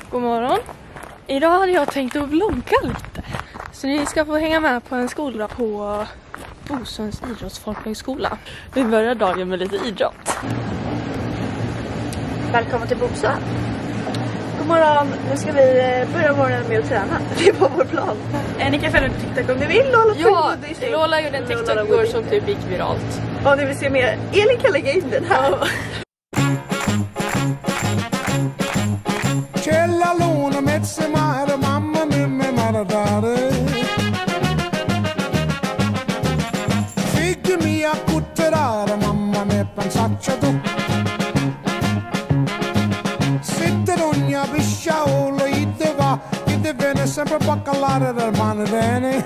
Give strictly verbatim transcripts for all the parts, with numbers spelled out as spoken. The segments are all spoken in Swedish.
God morgon. Idag hade jag tänkt att vlogga lite. Så ni ska få hänga med på en skola på Bosöns idrottsfolkhögskola. Vi börjar dagen med lite idrott. Välkommen till Bosön. God morgon. Nu ska vi börja morgonen med att träna. Det är på vår plan. Ni kan följa en TikTok om ni vill. Lola ja, Lola gjorde en TikTok igår som typ gick viralt. Om ni vill se mer, Elin kan lägga in den här. Luna mezze mare, mamma mia maradare. Figli mia cutterare, mamma mia pensaccia tu. Sitter ogni biscia o lo ite va, ite viene sempre baccalare del manevene.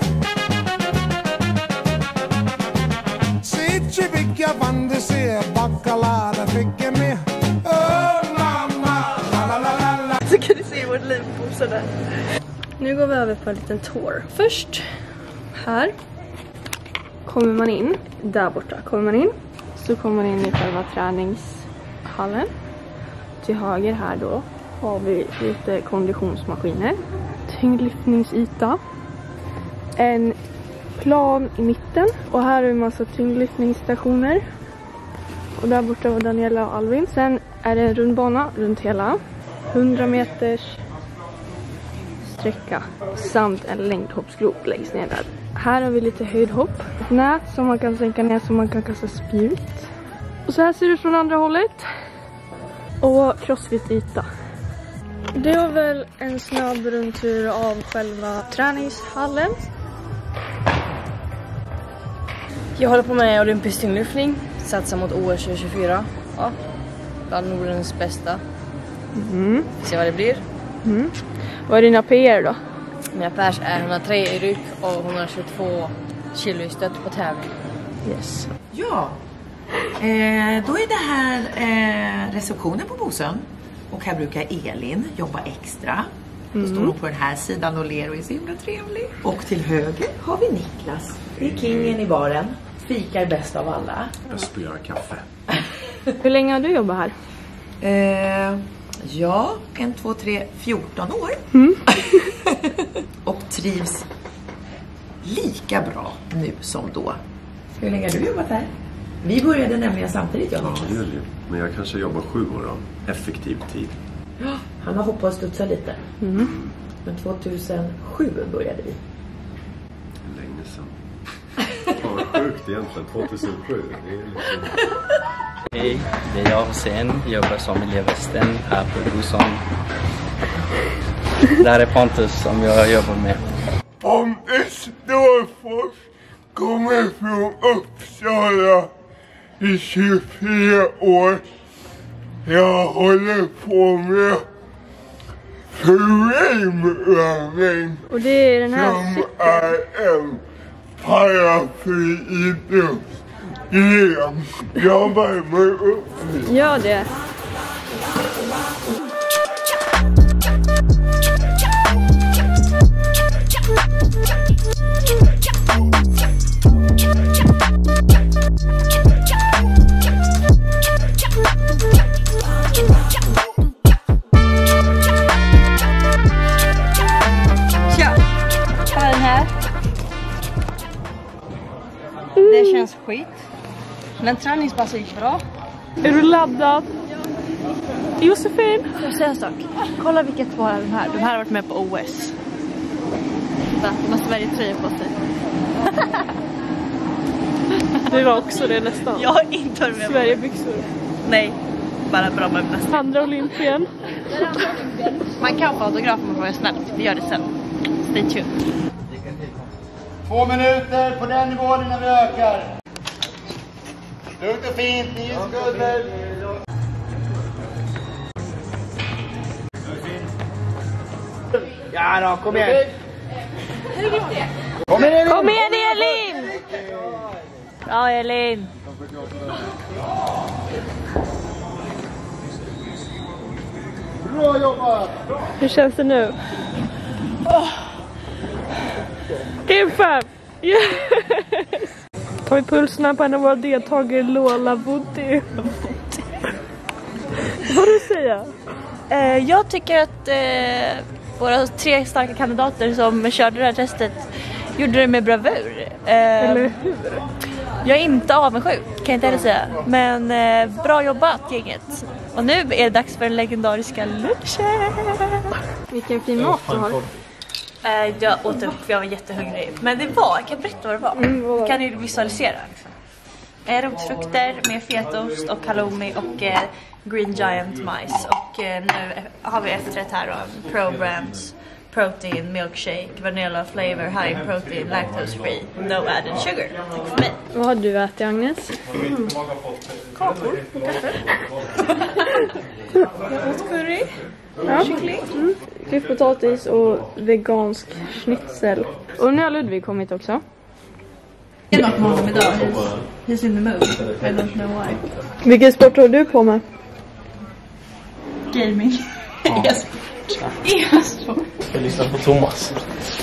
Se ci picchia quando si è baccalare, figli mia. Så kan ni se vårt liv på Bosön. Nu går vi över på en liten tour. Först här kommer man in. Där borta kommer man in. Så kommer man in i själva träningshallen. Till höger här då har vi lite konditionsmaskiner. Tyngdlyftningsyta. En plan i mitten. Och här är en massa tyngdlyftningsstationer. Och där borta var Daniela och Alvin. Sen är det en rundbana runt hela. hundra meters sträcka samt en längdhoppsgrop längst ner där. Här har vi lite höjdhopp. Ett nät som man kan sänka ner så man kan kasta spjut. Och så här ser det ut från andra hållet. Och crossfit-yta. Det var väl en snabb rundtur av själva träningshallen. Jag håller på med olympisk tyngdlyftning. Satsar mot O S tjugo tjugofyra. Ja, bland Nordens bästa. Mm. Se vad det blir. Mm. Vad är dina P R då? Mina pers är hundratre i ryck och hundratjugotvå kilo i stöt på tävling. Yes. Ja, eh, då är det här eh, receptionen på Bosön. Och här brukar Elin jobba extra. Mm. Då står hon på den här sidan och ler och är så himla trevlig. Och till höger har vi Niklas. Det är kingen i baren. Fikar bäst av alla. Jag spyr kaffe. Hur länge har du jobbat här? Eh, ja, en, två, tre, fjorton år. Mm. Och trivs lika bra nu som då. Hur länge har du jobbat här? Vi började nämligen samtidigt. Jag ja, det är det. Men jag kanske jobbar sju år då. Effektiv tid. Han har hoppat och studsat lite. Mm. Men tvåtusensju började vi. Länge sedan. Vad sjukt egentligen. tvåtusensju. Det är liksom... Hej, det är jag Hussein, jobbar som elevvästen här på Bosön. Där är Pontus som jag jobbar med. Pontus Dårfors kommer från Uppsala i tjugofyra år. Jag håller på med framövning Och det är den här som cykeln. är en paraplyidrott. Yeah. Jag värmer upp. Gör det. Tja! Ta den här. Det känns skit. Men träningspasset gick bra. Är du laddad? Josefin? Jag vill säga en sak. Kolla vilket var de här. De här har varit med på O S. De har Sverige-tröja på sig. Det var också det nästan. Jag har inte varit med. Sverigebyxor. Nej, bara bra med nästan. Andra Olympien. Man kan få autograf om man är snäll. Vi gör det sen. Stay tuned. Två minuter på den nivån innan vi ökar. Lugnt och fint, nio sekunder. Ja då, kom igen. Kom igen, kom igen Elin! Bra Elin. Bra jobbat. Hur känns det nu? Oh. Det är fem. Yes! Tar vi pulserna på en av våra deltagare, Lola Woody. Vad du säger? Eh, jag tycker att eh, våra tre starka kandidater som körde det här testet gjorde det med bravur. Eh, Eller hur? Jag är inte avundsjuk, kan jag inte heller säga. Men eh, bra jobbat gänget. Och nu är det dags för den legendariska lunchen. Vilken fin mat du har. Eh, jag åt upp för jag var jättehungrig. Men det var, jag kan berätta vad det var. Mm, vad var det? Kan ni visualisera? Eh, rotfrukter med fetaost och halloumi och eh, green giant majs. Och eh, nu har vi efterrätt här då. Pro Brands protein milkshake, vanilla flavor, high protein, lactose free, no added sugar. Tack för mig. Vad har du ätit, Agnes? Mm. Kakor och kaffe. Jag åt curry. Ja. Kyckling. Mm. Klyftpotatis och vegansk schnitzel. Och nu har Ludvig kommit också. Jag har med honom idag. He's, he's in the mood. I don't know why. Vilken sport har du på med? Gaming. E-sport. E-sport. Jag lyssnar på Thomas.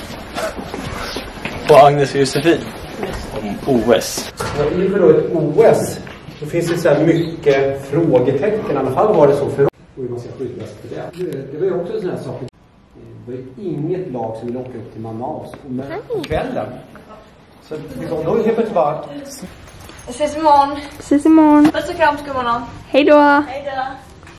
Och Agnes och Josefin. Om O S. Inför då ett O S så finns det så här mycket frågetecken. I alla fall var det så för och hur man ska skyddas för det. Det var ju också en sån här sak. Det var ju inget lag som ville åka upp till Manaus på kvällen. Så liksom, då är det helt plötsligt bara... Ses imorgon. Ses imorgon. Puss och kram, skummanan. Hej då. Hej då.